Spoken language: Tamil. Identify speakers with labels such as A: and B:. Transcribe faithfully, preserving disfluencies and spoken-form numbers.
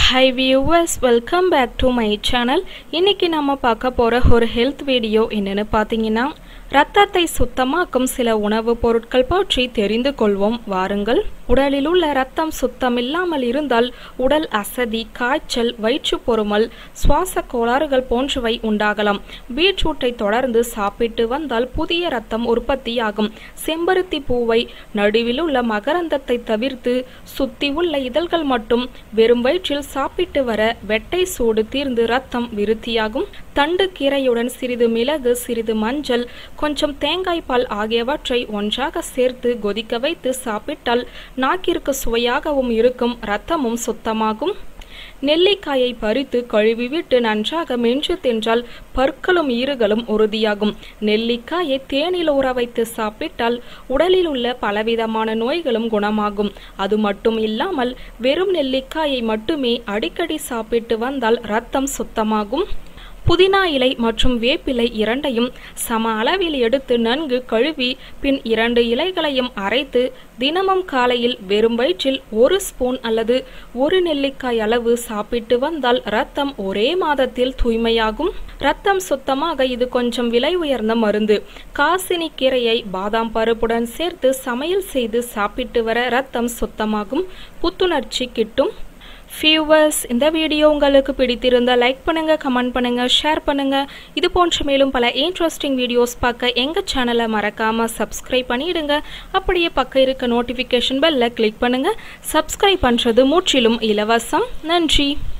A: Hi viewers, welcome back to my channel. இன்னைக்கு நாம பார்க்க போற ஒரு ஹெல்த் வீடியோ என்னன்னு பாத்தீங்கன்னா இரத்தத்தை சுத்தமாக்கும் சில உணவுப் பொருட்கள் பற்றி தெரிந்து கொள்வோம் வாருங்கள். உடலில் உள்ள இரத்தம் சுத்தமில்லாமல் இருந்தால் உடல் அசதி, காய்ச்சல், வயிற்று பொறுமல், சுவாச கோளாறுகள் போன்றவை உண்டாகலாம். பீட்ரூட்டை தொடர்ந்து சாப்பிட்டு வந்தால் புதிய இரத்தம் உற்பத்தியாகும். செம்பருத்தி பூவை நடுவில் உள்ள மகரந்தத்தை தவிர்த்து சுத்தி உள்ள இதழ்கள் மட்டும் வெறும் வயிற்றில் சாப்பிட்டு வர வெட்டை சூடு தீர்ந்து இரத்தம் விருத்தியாகும். தண்டு கீரையுடன் சிறிது மிளகு, சிறிது மஞ்சள், கொஞ்சம் தேங்காய் பால் ஆகியவற்றை ஒன்றாக சேர்த்து கொதிக்க வைத்து சாப்பிட்டால் நாக்கிற்கு சுவையாகவும் இருக்கும், இரத்தமும் சுத்தமாகும். நெல்லிக்காயை பறித்து கழுவி விட்டு நன்றாக மென்று தின்றால் பற்களும் ஈறுகளும் உறுதியாகும். நெல்லிக்காயை தேனில் ஊற வைத்து சாப்பிட்டால் உடலில் உள்ள பலவிதமான நோய்களும் குணமாகும். அது மட்டும் இல்லாமல் வெறும் நெல்லிக்காயை மட்டுமே அடிக்கடி சாப்பிட்டு வந்தால் இரத்தம் சுத்தமாகும். புதினா இலை மற்றும் வேப்பிலை இரண்டையும் சம அளவில் எடுத்து நன்கு கழுவி பின் இரண்டு இலைகளையும் அரைத்து தினமும் காலையில் வெறும் வயிற்றில் ஒரு ஸ்பூன் அல்லது ஒரு நெல்லிக்காய் அளவு சாப்பிட்டு வந்தால் இரத்தம் ஒரே மாதத்தில் தூய்மையாகும். இரத்தம் சுத்தமாக இது கொஞ்சம் விலை உயர்ந்த மருந்து. காசினி கீரையை பாதாம் பருப்புடன் சேர்த்து சமையல் செய்து சாப்பிட்டு வர இரத்தம் சுத்தமாகும், புத்துணர்ச்சி கிட்டும். வியூவர்ஸ், இந்த வீடியோ உங்களுக்கு பிடித்திருந்தால் லைக் பண்ணுங்க, கமெண்ட் பண்ணுங்க, ஷேர் பண்ணுங்க. இது போன்ற மேலும் பல இன்ட்ரெஸ்டிங் வீடியோஸ் பார்க்க எங்க சேனலை மறக்காம சப்ஸ்கிரைப் பண்ணிடுங்க. அப்படியே பக்கம் இருக்க நோட்டிபிகேஷன் பெல்ல கிளிக் பண்ணுங்க. சப்ஸ்கிரைப் பண்றது முற்றிலும் இலவசம். நன்றி.